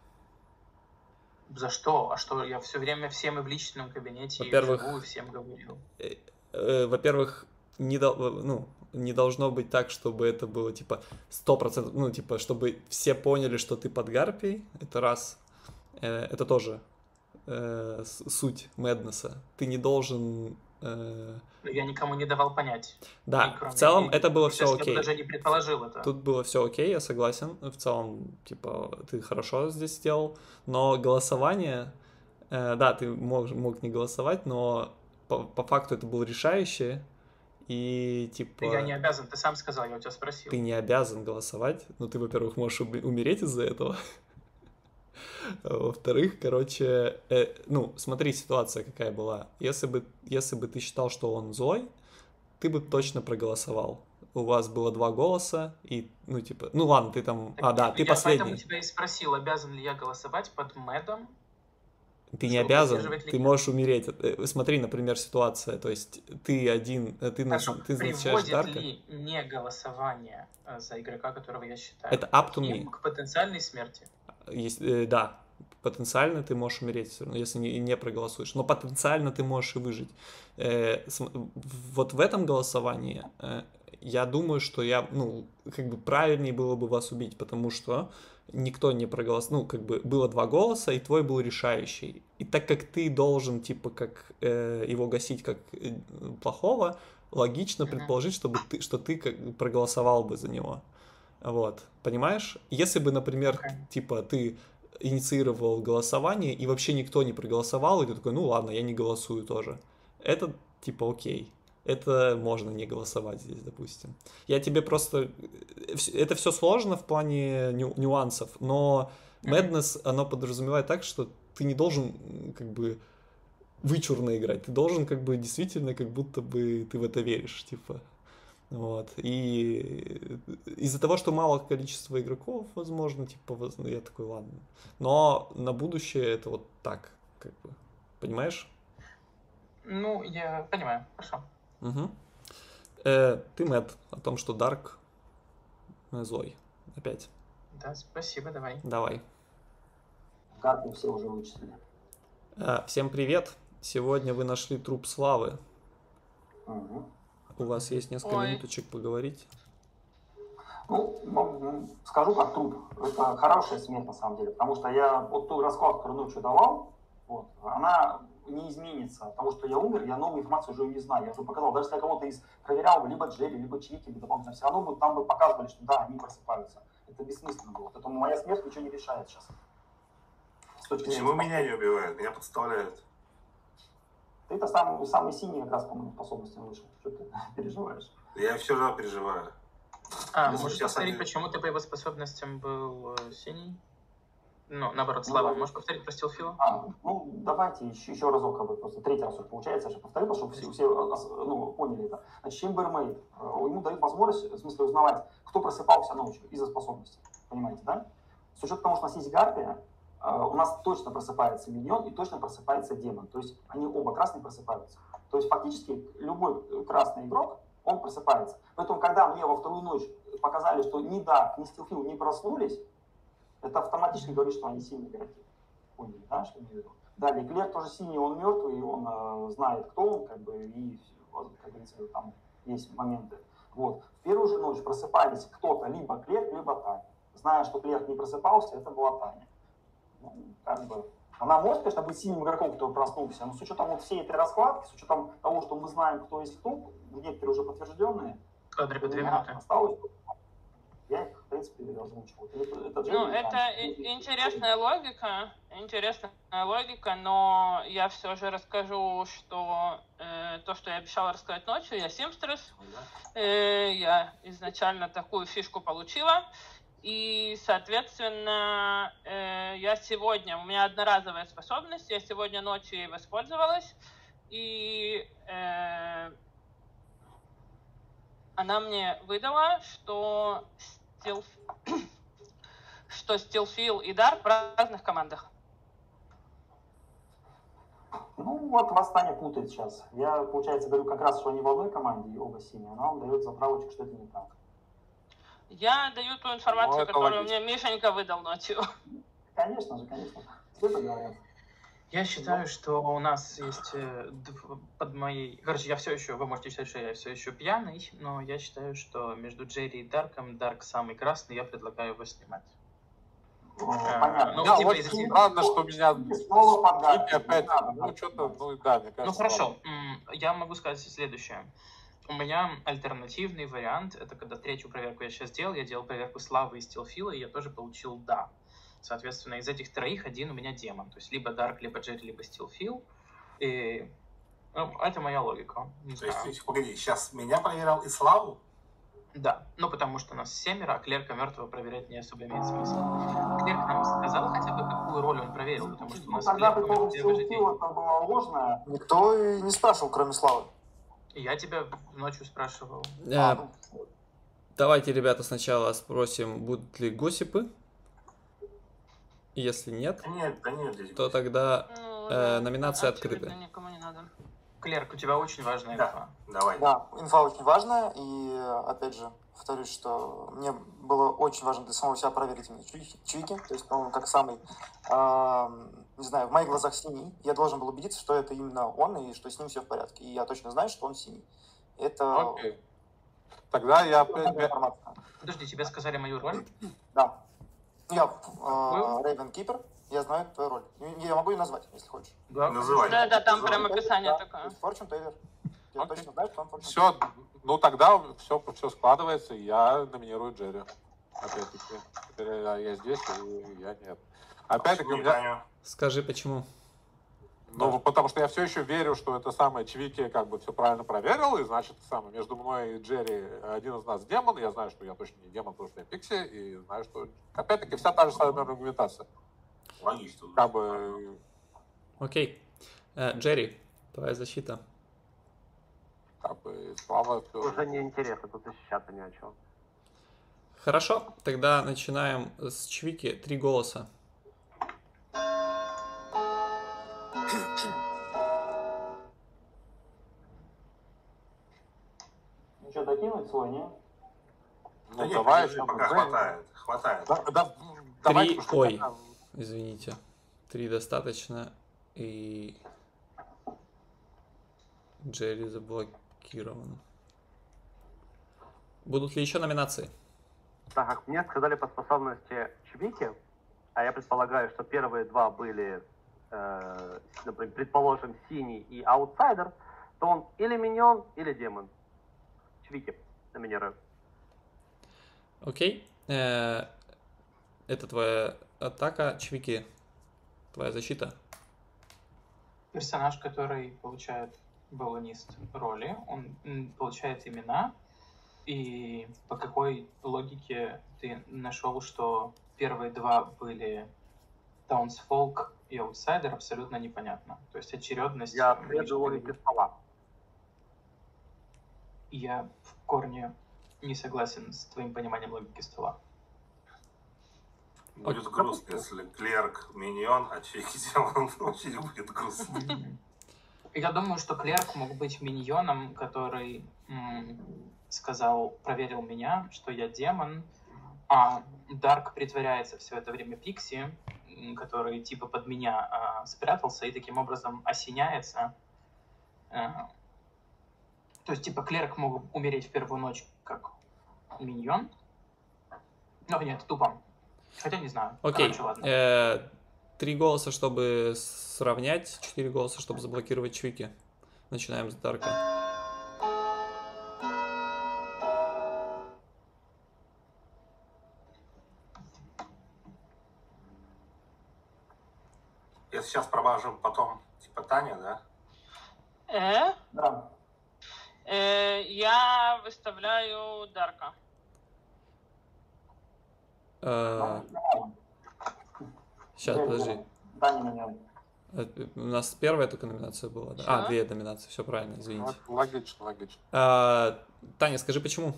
За что? А что? Я все время всем и в личном кабинете, и Во-первых, вживую всем говорил. Э, э, во-первых, не, дол- ну, не должно быть так, чтобы это было, типа, сто процентов, ну, типа, чтобы все поняли, что ты под Гарпией, это раз. Э, это тоже э, с- суть Мэднесса. Ты не должен... э, Но я никому не давал понять. Да, И кроме- в целом и- это было и все даже- Я окей. бы даже не предположил это. Тут было все окей, я согласен. В целом, типа, ты хорошо здесь сделал. Но голосование, э, да, ты мог, мог не голосовать, но по, по факту это было решающее. И, типа, Я не обязан, ты сам сказал, я у тебя спросил. ты не обязан голосовать. Ну, ты, во-первых, можешь уби- умереть из-за этого. А Во-вторых, короче, э, ну, смотри, ситуация какая была. Если бы, если бы ты считал, что он злой, ты бы точно проголосовал. У вас было два голоса, и, ну, типа, ну ладно, ты там, Так а, да, я ты поэтому последний. тебя и спросил, обязан ли я голосовать под Мэдом. Ты не чтобы обязан, поддерживать ты линию. можешь умереть. Э, Смотри, например, ситуация, то есть ты один, э, ты, Хорошо, наз- ты назначаешь приводит Дарка. ли не голосование э, за игрока, которого я считаю Это up to плохим, me. к потенциальной смерти? Есть, э, да, потенциально ты можешь умереть все равно, если не, не проголосуешь. Но потенциально ты можешь и выжить. Э, см- вот в этом голосовании э, я думаю, что я, ну, как бы правильнее было бы вас убить, потому что никто не проголосовал, ну, как бы было два голоса, и твой был решающий. И так как ты должен, типа, как э, его гасить как э, плохого, логично Мгм. предположить, чтобы ты, что ты как бы проголосовал бы за него. Вот, понимаешь? Если бы, например, Окей. типа, ты инициировал голосование, и вообще никто не проголосовал, и ты такой, ну ладно, я не голосую тоже. Это, типа, окей. Это можно не голосовать здесь, допустим. Я тебе просто... Это все сложно в плане ню- нюансов, но Мгм. Madness, оно подразумевает так, что ты не должен, м, как бы, вычурно играть. Ты должен, как бы, действительно, как будто бы ты в это веришь, типа. Вот. И из-за того, что мало количество игроков, возможно, типа, воз- я такой, ладно. Но на будущее это вот так, как бы. Понимаешь? Ну, я понимаю, хорошо. Угу. Э, ты, Мэтт, о том, что Дарк э, злой. Опять. Да, спасибо, давай. Давай. Гарпию все уже вычислили. Э, всем привет. Сегодня вы нашли труп Славы. Мгм. У вас есть несколько Ой. минуточек поговорить. Ну, м, скажу как труп. Это хорошая смерть на самом деле, потому что я вот ту расклад, который ночью давал, вот, она не изменится, потому что я умер, я новую информацию уже не знаю. Я уже показал, даже если я кого-то из проверял, либо Джерри, либо Чвики, либо дополнительно, все равно бы там бы показывали, что да, они просыпаются. Это бессмысленно было. Поэтому моя смерть ничего не решает сейчас. С точки зрения Почему спасения. меня не убивают? Меня подставляют. Ты-то самый, самый синий как раз, по-моему, способностям выше. Что ты переживаешь? Я все равно переживаю. А, Если можешь сейчас повторить, они- почему ты по его способностям был э, синий? Ну, наоборот, Слава, Ну, можешь повторить про стилфила? А, ну, давайте еще, еще разок, как бы, просто третий раз уже получается, я же повторю, чтобы все, все ну, поняли это. Значит, Chambermaid, ему дают возможность, в смысле, узнавать, кто просыпался ночью из-за способности. Понимаете, да? С учетом того, что у нас есть гарпия, у нас точно просыпается миньон и точно просыпается демон. То есть они оба красные просыпаются. То есть фактически любой красный игрок, он просыпается. Поэтому, когда мне во вторую ночь показали, что ни Дарк, ни Стилфил не проснулись, это автоматически говорит, что они синие игроки. Поняли, да, что я имею в виду? Далее, Клерк тоже синий, он мертвый, и он э, знает, кто он, как бы, и, как говорится, там есть моменты. Вот. В первую же ночь просыпались кто-то, либо Клерк, либо Таня. Зная, что Клерк не просыпался, это была Таня. Ну, как бы, она может, конечно, быть синим игроком, кто проснулся, но с учетом вот всей этой раскладки, с учетом того, что мы знаем, кто есть кто, некоторые уже подтвержденные, Квадри, у две меня минуты. осталось, я их, в принципе, озвучил. Это, это Ну, Джерри, это там, и- интересная логика, интересная логика, но я все же расскажу, что э, то, что я обещала рассказать ночью, я Симстрес, э, я изначально такую фишку получила, и, соответственно, э, я сегодня, у меня одноразовая способность, я сегодня ночью ей воспользовалась, и э, она мне выдала, что Стилф... что Стилфил и Дарк в разных командах. Ну, вот вас Таня путает сейчас. Я, получается, говорю как раз, что они в одной команде, и оба синие. Она вам дает заправочку, что это не так. Я даю ту информацию, Ну, это которую логично. мне Мишенька выдал ночью. Конечно же, конечно. Что это говорят? Я считаю, что у нас есть э, дв- под моей... Короче, я все еще... Вы можете считать, что я все еще пьяный, но я считаю, что между Джерри и Дарком Дарк самый красный, я предлагаю его снимать. Э, Понятно. ну, Да, типа вот из-за себя. странно, что меня Снова подгадки. Чики опять, Не надо, ну да. что-то, ну да, мне кажется. Ну хорошо, ладно. м, я могу сказать следующее. У меня альтернативный вариант, это когда третью проверку я сейчас делал, я делал проверку Славы и Стилфила, и я тоже получил «да». Соответственно, из этих троих один у меня демон. То есть либо Дарк, либо Джерри, либо Стилфил. И ну, это моя логика. Не То есть, знаю. ты- погоди, сейчас меня проверял и Славу? Да, ну потому что нас семеро, а Клерка мертвого проверять не особо имеет смысл. Клерк нам сказал хотя бы, какую роль он проверил, потому что у Ну, нас тогда, Клерк умер предположим, в первый же день. Стилфил это была ложная. Никто и не спрашивал, кроме Славы. И я тебя ночью спрашивал. Э, А, ну, Давайте, ребята, сначала спросим, будут ли госипы. Если нет, Да нет, да нет, здесь. то тогда Ну, Э, да, номинации очевидно, открыты. никому не надо. Клерк, у тебя очень важная Да. инфа. Давай. Да, инфа очень важная, и опять же, повторюсь, что мне было очень важно для самого себя проверить именно чвики, чвики, то есть, по-моему, как самый, э, не знаю, в моих глазах синий, я должен был убедиться, что это именно он, и что с ним все в порядке, и я точно знаю, что он синий. Это Окей. Тогда я Такая опять... информация. Подожди, тебе сказали мою роль? Да. я Рейвен Кипер, я знаю твою роль. Я могу ее назвать, если хочешь. Да. Называй. Да, да, там Fortune прям Teller, описание да, такое. то есть Fortune Teller. Я Окей. точно знаю, что он Fortune Teller. Все, ну тогда все, все складывается, и я номинирую Джерри. Опять-таки. Теперь я, я здесь, и я нет. Опять-таки у Не меня... Таню. скажи почему. Ну, потому что я все еще верю, что это самое Чвики как бы все правильно проверил, и значит, самое, между мной и Джерри один из нас демон, я знаю, что я точно не демон, потому что я Пикси, и знаю, что... Опять-таки, вся та же самая аргументация. Логично. Как бы... Окей. Э, Джерри, твоя защита. Как бы, слава, все. Уже не интересно, тут защищаться не о чем. Хорошо, тогда начинаем с Чвики. Три голоса. Ну что, докинуть свой, не? Ну, Да нет, давай, подержи, там, пока Джерри. хватает. Хватает. Да, да, давай, Три, потому что ой, пока- извините. Три достаточно. И Джерри заблокирован. Будут ли еще номинации? Так как мне сказали по способности Чвики, а я предполагаю, что первые два были, э, например, предположим, синий и аутсайдер, то он или миньон, или демон. Чвики номинирую. Окей. Э, Это твоя атака, Чвики. Твоя защита. персонаж, который получает баллонист роли, он м, получает имена, и по какой логике ты нашел, что первые два были Таунсфолк и Аутсайдер, абсолютно непонятно. То есть очередность... Я м, следую ничего не логике говорит. стола. Я в корне не согласен с твоим пониманием логики стола. Будет грустно, если клерк миньон, а чеки демон. Очень будет грустно. Мгм. Я думаю, что клерк мог быть миньоном, который м, сказал, проверил меня, что я демон, а Дарк притворяется все это время Пикси, м, который типа под меня а, спрятался и таким образом осеняется. Э, То есть типа клерк мог умереть в первую ночь как миньон. Ну нет, тупо. Хотя не знаю. Окей. Короче, ладно. Э, Три голоса, чтобы сравнять, четыре голоса, чтобы заблокировать чвики. Начинаем с Дарка. Я сейчас промажу потом, типа Таня, да? Э? Да. Э, я выставляю Дарка. Сейчас, подожди. Да, не меня. Э, У нас первая только номинация была, да? А, Всё. две номинации, все правильно, извините. Ну, логично, логично. А, Таня, скажи, почему?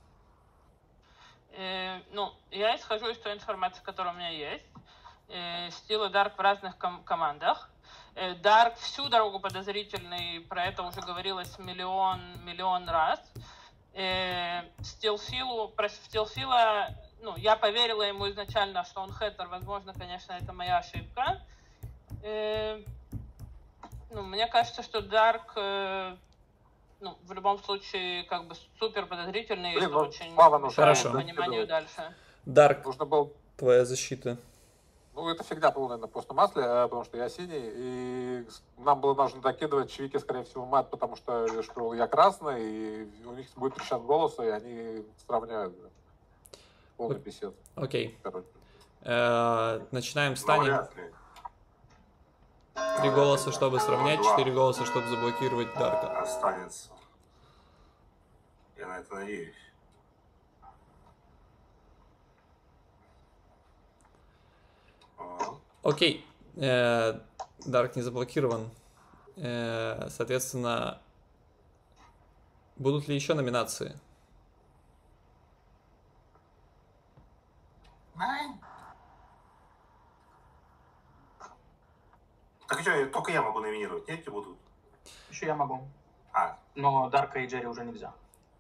Э, ну, я исхожу из той информации, которая у меня есть. Э, Стил и Дарк в разных ком- командах. Э, Дарк всю дорогу подозрительный, про это уже говорилось миллион, миллион раз. Э, Стилфилу, про Стилфила, ну, я поверила ему изначально, что он хэттер, возможно, конечно, это моя ошибка. Э, ну, мне кажется, что Дарк, э, ну, в любом случае, как бы супер подозрительный, Блин, и это ну, очень Слава, ну, мешает хорошо. пониманию дальше. Дарк, Нужно было... твоя защита. Ну, это всегда было, наверное, после масле, э, потому что я синий, и с- нам было нужно докидывать чвики, скорее всего, мат, потому что, что я красный, и у них будет трещать голоса, и они сравняют. Да. Полный писец, Окей. короче. Э, Начинаем с Ну, Тани. вряд ли. Три голоса, чтобы сравнять, Два четыре голоса, чтобы заблокировать Дарка. останется. Я на это надеюсь. Ага. Окей. Э, Дарк не заблокирован. Э, Соответственно, будут ли еще номинации? Так что, только я могу номинировать, нет, те будут? Еще я могу. А, Но Дарка и Джерри уже нельзя.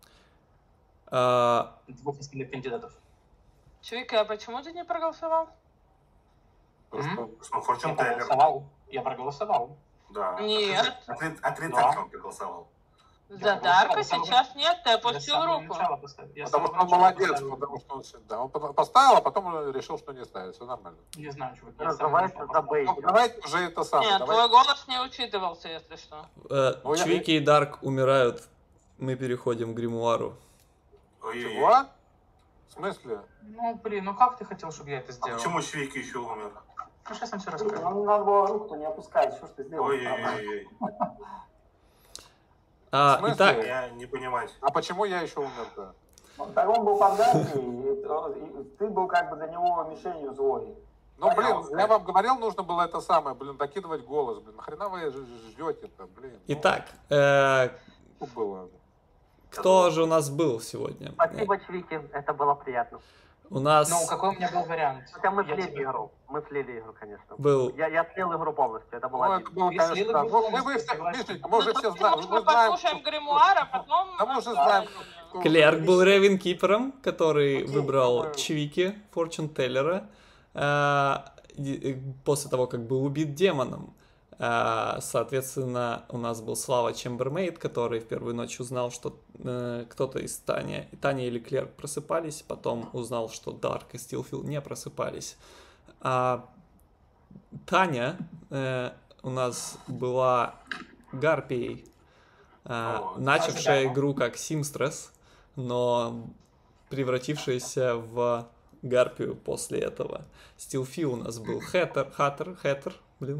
А, Двух остальных кандидатов. Чвика, а почему ты не проголосовал? Потому что что Я Fortune Teller. проголосовал. Я проголосовал. Да. Нет. Отри- Отрицательно проголосовал. За Я Дарка проголосовал. сейчас нет, ты Я с опустил самого руку. начала поставил. Я с Потому самого что он начала молодец, поставил. потому что он, с- да, он по- поставил, а потом решил, что не ставит. Все нормально. Не знаю, чувак. Я с самого Называется начала поставил. Ну, забейт. давайте уже это самое. Нет, давайте. твой голос не учитывался, если что. э, Ну, я- Чвики и Дарк умирают. Мы переходим к гримуару. Ой-ой-ой. Чего? В смысле? Ну, блин, ну как ты хотел, чтобы я это А сделал? почему Швейки еще умер? Ну, сейчас вам все Слушай, расскажу. ну, надо было руку-то не опускать. Что ж ты сделал? Ой-ой-ой. А, В смысле? итак, Я не понимать. А почему я еще умер-то? Так он был под гарпией, и, и ты был как бы для него мишенью злой. Ну, блин, Пожалуйста. я вам говорил, нужно было это самое, блин, докидывать голос, блин. Нахрена вы ж- ж- ждете-то, блин? Ну, итак, э, что было? кто же у нас был сегодня? Спасибо, Чвики, это было приятно. У нас Ну, какой у меня был вариант? Хотя мы Я слили тебе- игру. Мы слили игру, конечно. был... Я, я слил игру полностью, это было Ну, обидно. это было, Ты конечно, слил да. игру Ну, мы, вы полностью, все, согласен. Мишенька, мы уже Ну, все потому знаем, что мы мы знаем, послушаем что- гримуар, а потом... Да мы уже Да, знаем, да, да. что- Клерк был Рейвенкипером, который Окей, выбрал думаю- Чвики, Форчун Теллера, э, и- и после того, как был убит демоном. Э, Соответственно, у нас был Слава Чембермейд, который в первую ночь узнал, что э, кто-то из Тани, Таня или Клерк просыпались, потом узнал, что Дарк и Стилфилд не просыпались. А Таня э, у нас была Гарпией, э, О, начавшая ожидаемо. игру как Симстрес, но превратившаяся в Гарпию после этого. Стилфи у нас был Хэттер, Хаттер, Хэттер, блин,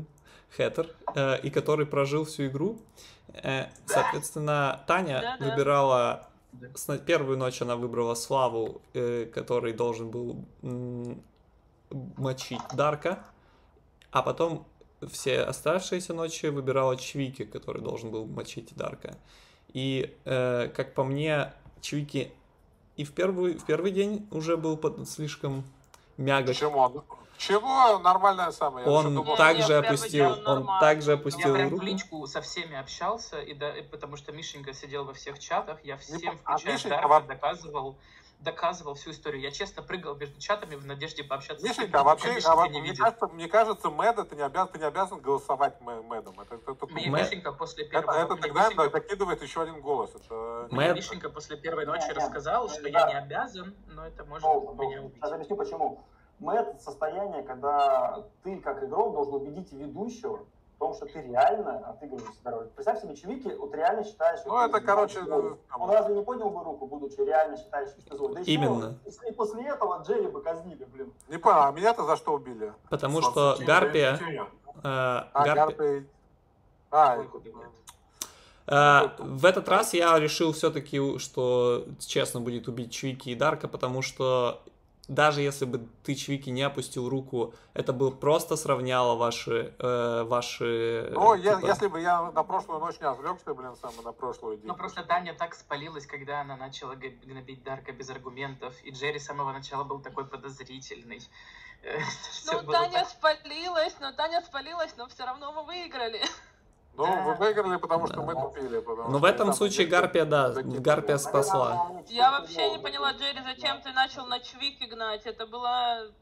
Хэттер, э, и который прожил всю игру. Э, соответственно, Таня Да, да. выбирала... С- Первую ночь она выбрала Славу, э, который должен был м, мочить Дарка, а потом все оставшиеся ночи выбирала Чвики, который должен был мочить Дарка. И, э, как по мне, Чвики и в первый, в первый день уже был под- слишком мягок. Почему? Чего? Нормальное самое. Я Он еще думал, также Не, не, в первый опустил, день он нормально. также Я Я опустил прям в руку. личку со всеми общался, и да, и потому что Мишенька сидел во всех чатах, я всем, по- а включая Мишенька Дарка, во- доказывал, доказывал всю историю. Я честно прыгал между чатами в надежде пообщаться с Мишенька, а кем-то, вообще, пока а Мишенька во- не мне, видел. кажется, мне кажется, Мэда ты не обязан, ты не обязан голосовать Мэ- Мэдом. Это, это, это, Мне Мэ- Мишенька после это, первого... это мне тогда Мишенька- закидывает еще один голос. Это... мне Мэд- Мишенька после первой ночи Не, не, рассказал, не, что да. я не обязан, но это может Должен, меня должен. убить. Сейчас объясню почему. Мэд — это состояние, когда ты, как игрок, должен убедить ведущего в том, что ты реально отыгрываешь себя роль. Представь себе, Чвики, вот реально считаешь, что Ну, ты это, короче, злой. там- Он разве не поднял бы руку, будучи реально считаешь, что ты злой? Да еще, Именно. если после этого Джерри бы казнили, блин. Не понял, а меня-то за что убили? Потому Слав, что ты- Гарпия... ты- ты- э, А, Гарпия- Гарпи... А, Ой, куда нет. Э, в этот раз я решил все-таки, что честно будет убить Чвики и Дарка, потому что даже если бы ты, Чвики, не опустил руку, это бы просто сравняло ваши... э, ваши ну, э, я- типа- если бы я на прошлую ночь не отвлекся, блин, сам на прошлую день. Ну просто Таня так спалилась, когда она начала г- гнобить Дарка без аргументов, и Джерри с самого начала был такой подозрительный. Э, всё Ну, было Таня так- спалилась, но Таня спалилась, но все равно мы выиграли. Ну, вы выиграли, потому что Да. мы тупили. потому Но в что этом на самом случае деле Гарпия, да, закинули. Гарпия спасла. Я вообще не поняла, Джерри, зачем ты начал на Чвики гнать? Это было...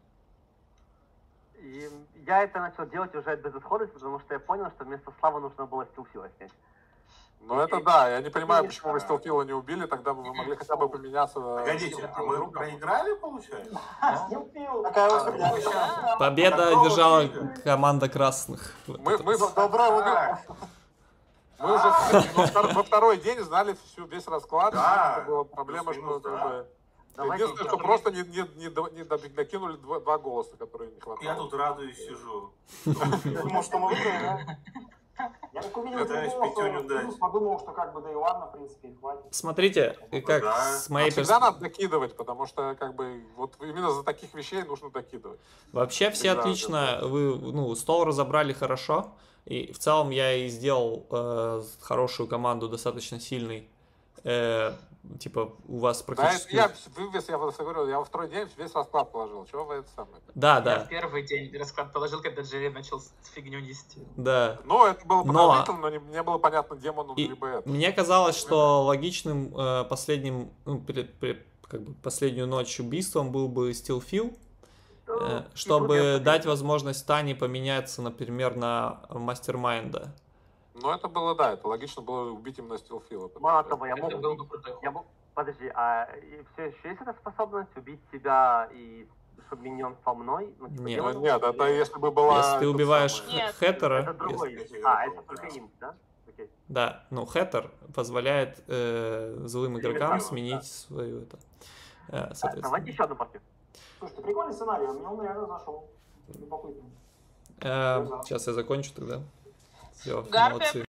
И я это начал делать уже от безысходности, потому что я понял, что вместо Славы нужно было стилфила снять. Ну, это да, я не понимаю, И- почему вы Стелфила не убили, тогда бы вы могли хотя бы поменяться. Погодите, а мы проиграли, получается? Стилфил. Такая вот А, ну, Да. Победа Какого одержала фига? команда красных. Мы, мы, Доброе утро. мы уже во втор- во второй день знали всю, весь расклад. Да. Это была проблема, что Плюс-минус, как да. бы, Давайте единственное, что еще. просто не, не, не, до- не до- докинули два, два голоса, которые не хватало. Я тут радуюсь, сижу. Думал, что мы выиграем, да? Я так увидел Пытаюсь этот голос, пятюню дать. плюс подумал, что как бы да и ладно, в принципе, и хватит. Смотрите, как Да. с моей А всегда перспективы... надо докидывать, потому что как бы вот именно за таких вещей нужно докидывать. Вообще все Всегда, отлично, вы, ну, стол разобрали хорошо, и в целом я и сделал э, хорошую команду, достаточно сильный. Э, типа у вас Да, это практически... я вывез, я вот говорю, я во второй день весь расклад положил. Чего вы это самое? Да, Я да, в первый день расклад положил, когда Джерри начал с- фигню нести. да. Ну, это было Но- подозрительно, но не, не было понятно, демону И либо это. мне казалось, что логичным э, последним, ну, перед, перед, как бы последнюю ночь убийством был бы Стилфил, э, чтобы дать возможность Тане поменяться, например, на Мастермайнда. Ну, это было, да, это логично было убить именно Стилфила. Мало того, я Это мог... был бы крутой ход. Я мог... Подожди, а все еще есть эта способность убить себя и чтобы миньон стал мной? Ну, типа, Нет. демон? Ну, нет, это если бы была... Если ты это убиваешь самое- Нет. Хэттера, Это другой. если- А, если- это только им, да? Окей. да, ну Хэттер позволяет э, злым игрокам правила, сменить свою это, э, А, соответственно. давайте еще одну партию. Слушайте, прикольный сценарий, мне он реально зашел. Любопытно. Э, сейчас я закончу тогда. Все, Гарпия молодцы.